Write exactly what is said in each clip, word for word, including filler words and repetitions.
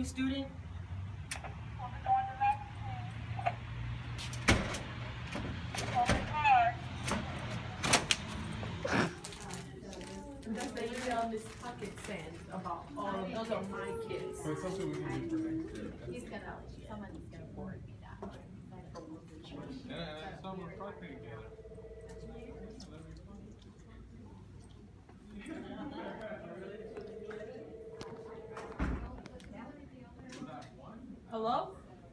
new student? That's the email Miss Puckett sent about all of those are my kids. But it's something we can do for next year. He's gonna, somebody's gonna forward me that one. Yeah, and some we're talking together. Hello?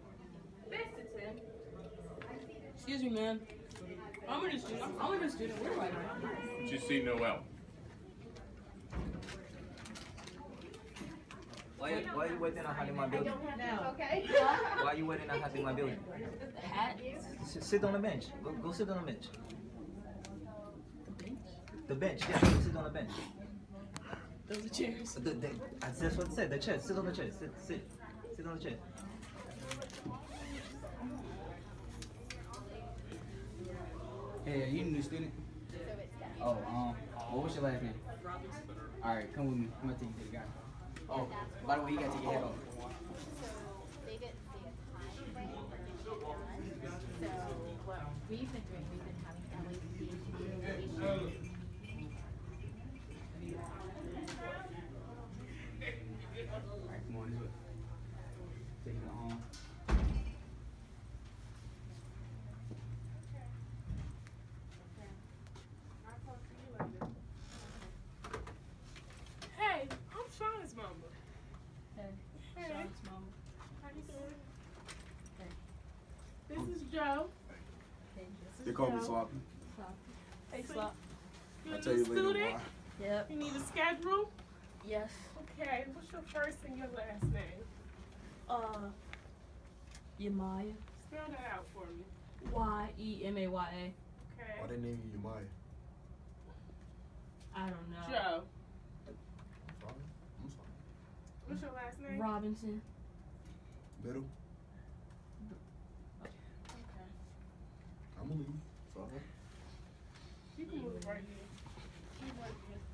Excuse me, ma'am. I'm a new student. I'm a new student. Where do I go? Did you see Noel? Why, why are you waiting on having my building? Okay. Why are you waiting on having my building? The hat? S sit on the bench. Go, go sit on the bench. The bench? The bench, yeah, go sit on the bench. Those are chairs. The, the, that's what it said, the chair. Sit on the chair. Sit, sit. Sit on the chair. Hey, are you a new student? Oh, um, what was your last name? Robinson. Alright, come with me. I'm gonna take you to the guy. Oh, by the way, you gotta take your hat off. They didn't say a time frame when they get done. So what we've been doing, we've been having L A P communication. Alright, come on, this way. Take it home. Hey, I'm Sean's mama. Hey. Hey. Sean's mama. How you doing? Hey. This is Joe. Hey. This They is call me Joe. Sloppy. Hey, Slop. You a I'll tell new you later student? why. Yep. You need a schedule? Yes. Okay, what's your first and your last name? Uh, Yemaya. Spell that out for me. Y E M A Y A. Okay. Why they name you Yamaya? I don't know. Joe. I'm sorry. I'm sorry. What's your last name? Robinson. Middle. Okay. I'm gonna leave. Sorry. You can move right here. Move right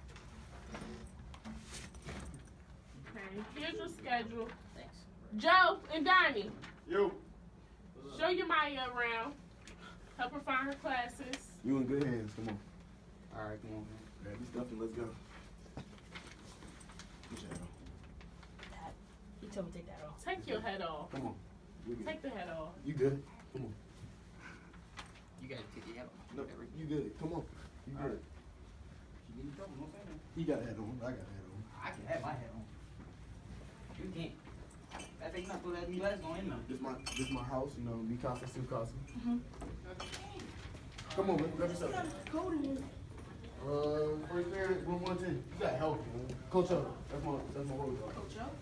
here. Okay, here's your schedule. Thanks. Joe and Donnie, Yo. show your Maya around. Help her find her classes. You in good hands. Come on. Alright, come on, man. Grab your stuff and let's go. Put your hat on. That. He told me to take that off. Take your head off. Come on. You good. Take the head off. You good? Come on. You gotta take your hat off. No, you good. Come on. You good. Alright. You need trouble, no saying. He got a hat on. I got a hat on. I can have my hat on. You can't. I think not put that glass on in there. This my this my house. You know, me casa, su casa. Mm-hmm. Come on, man. Grab yourself. Uh, first period, room one ten. You got help, man. Coach up. That's my that's my role. Coach up.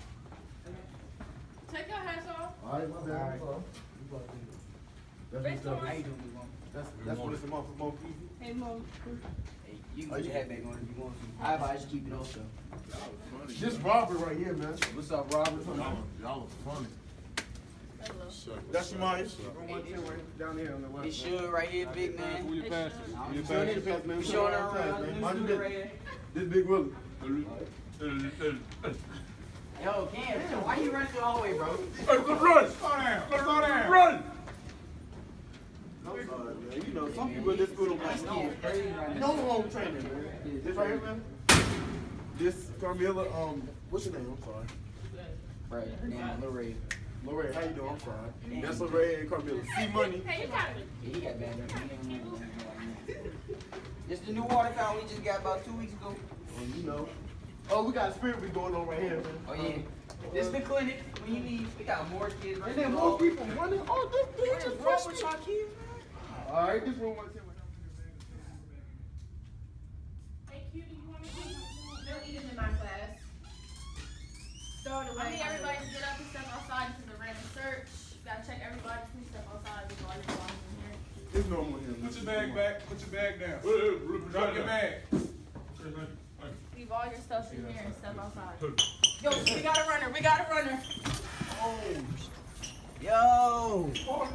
Take your hats off. All right, my bad. All right. I'm sorry. That's Face what's up. How you doing, Miz Mom? That's that's what it's a month for month. Hey, Mom. Hey, you can Oh, put you- your hat back on if you want to. I advise you keep it also. This Robert right here, man. What's up, Robert? Y'all, y'all are funny. That's your Room one ten right down there on the It left. should right here, big man. Who you passing? Who you You still need to passing? pass, man. We Show showing her her around, around. man. New Mind you, student this, right here. this Big Willie. Yo, Cam, why you running through the hallway, bro? Hey, let's run! Slow down! Slow down! Run! I'm sorry, man. You know, some people in this school don't like no, Crazy right no now. home training, man. This right here, man. This Carmilla, um, what's your name? I'm sorry. Right, name Lorraine. Lorraine, how you doing? I'm sorry. That's Lorraine and Carmilla. See money. Hey, you got it. Yeah, he got bad news. He ain't remember what he like now. This the new water fountain we just got about two weeks ago. And you know. Oh, we got a spirit week going on right here, man. Oh yeah. This is the clinic. When you need, we got more kids right And then now. more people running. Oh, this What bitch is is wrong fresh. with y'all kids, man? All right, this room one ten. Hey, cutie, you want to eat? No eating in my class. Throw it away. I need everybody to get up and step outside. This is a random search. Gotta check everybody. Please step outside. There's all your belongings in here. It's normal here. Put your bag back. Put your bag down. Drop your bag. Leave all your stuff in here and step outside. Yo, we got a runner. We got a runner. Yo.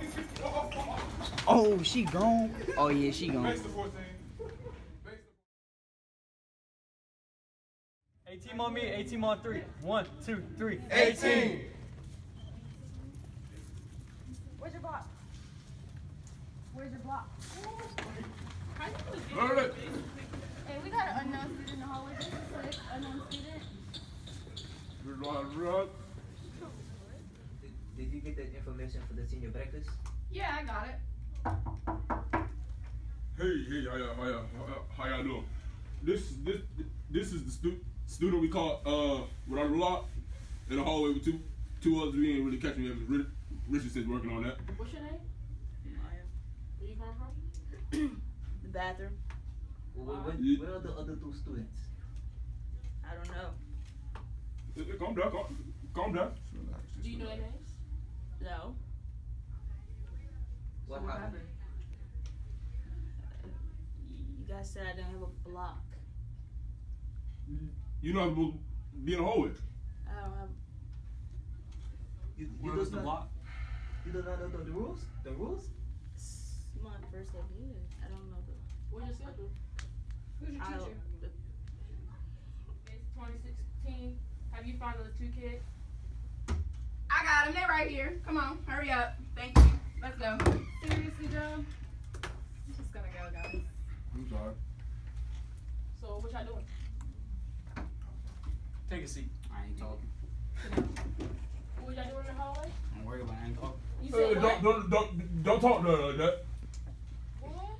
Oh, she gone. Oh yeah, she gone. Base the fourteen. Base the Hey, T Team on me, A team on three. One, two, three. eighteen. Where's your block? Where's your block? How you gonna get All right. Hey, we got an unknown student in the hallway. This is Skit, unknown student. Did, did you get that information for the senior breakfast? Yeah, I got it. Hey, hey, how y'all, how y'all, how y'all doing? This, this, this is the stu student we caught uh without a lot in the hallway with two, two others. We ain't really catching him. Rich, Richardson's working on that. What's your name? Maya. Where you come from? The bathroom. Where, where, Yeah. where are the other two students? I don't know. Hey, hey, calm down, calm, calm down. Do you know their names? No. What So happened? You guys said I didn't have a block. You're not supposed to be in the hallway. I don't have. You, you, Where do was the not, block? you do not know the, the rules? The rules? It's my first day here. I don't know the. Where's your schedule? Who's your I don't- teacher? It's twenty sixteen. Have you found the two kids? I got them. They right here. Come on, hurry up. Thank you. Let's go. Seriously, Joe? I'm just gonna go, guys. I'm sorry. So what y'all doing? Take a seat. I ain't talking. What y'all doing in the hallway? Don't worry about it. I ain't talking. You Hey, said don't, what? don't, don't, don't talk to her like that. What?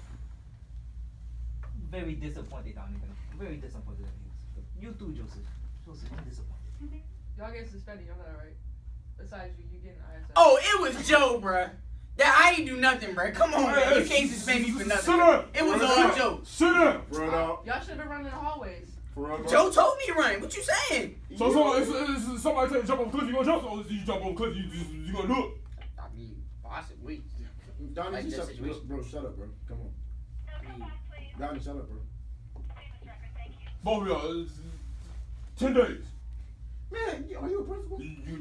Very disappointed, Donovan. Very disappointed in you. You too, Joseph. Joseph, I'm disappointed. Y'all get suspended, y'all know that, right? Besides you, you getting I S S. Oh, it was Joe, bruh. That I ain't do nothing, bruh. Come on, man. You can't suspend me for nothing. Sit down. It was Sit all down. Joe. Sit down. Run out. Y'all should have been running in the hallways. For real, bro. Joe told me to run. What you saying? So, so if, if, if somebody tell you to jump off a cliff, you gonna jump? Or if you jump off a cliff, you just you gonna do it? I mean, possibly. Donnie, Like you that shut, situation. bro, shut up, bro. Come on. Donnie, shut up, bro. Both of y'all, it's ten days. Man, are you a principal? You, you,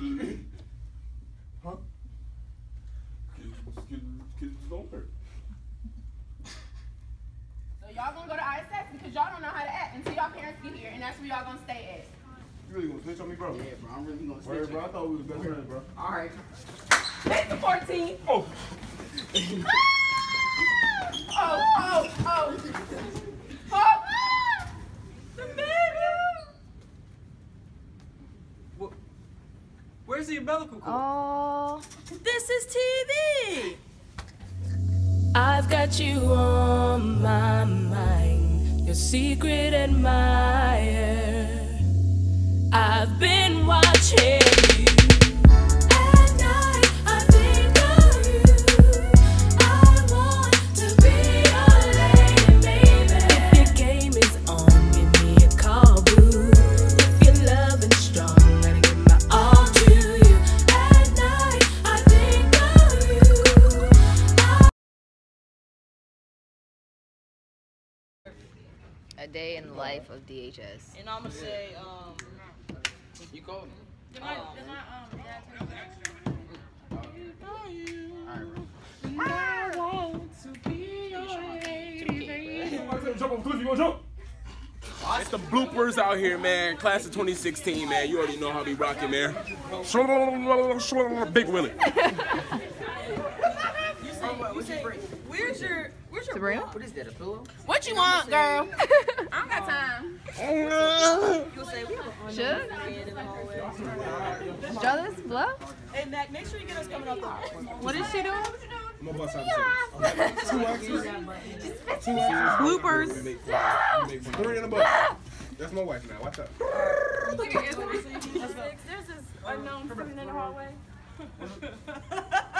Huh? kids, kids, kids don't hurt. So y'all gonna go to I S S because y'all don't know how to act until y'all parents get here, and that's where y'all gonna stay at. You really gonna snitch on me, bro? Yeah, bro. I'm really gonna Word, snitch. bro. I thought we was best friends, bro. All right. Take the fourteen. Oh, Oh, oh, oh. Oh. The baby. Where's the umbilical cord? Oh. This is T V. I've got you on my mind, your secret admirer. I've been watching you. At night, I think of you. I want to be your lady, baby. If your game is on, give me a call, boo. If you're loving strong, gotta give my all to you. At night, I think of you. A day in the life of D H S. And I'm gonna say, um. You called me. Did my, did my um dad tell you that? somebody tell you to jump off a cliff, you gonna jump? It's the bloopers out here, man. Class of twenty sixteen, man. You already know how we rocking, man. Big Willie. What's your break? Where's your where's your Sabrina? What is that, a pillow? What you want, girl? I don't got time. You'll say we have an unknown Should? kid in the hallway. Draw this blow? Hey Mac, make sure you get us coming off the. What is she doing? I'm gonna bust out the Two X's. Two Bloopers. Three in a butt. That's my wife now. Watch out. There's this unknown student in the hallway.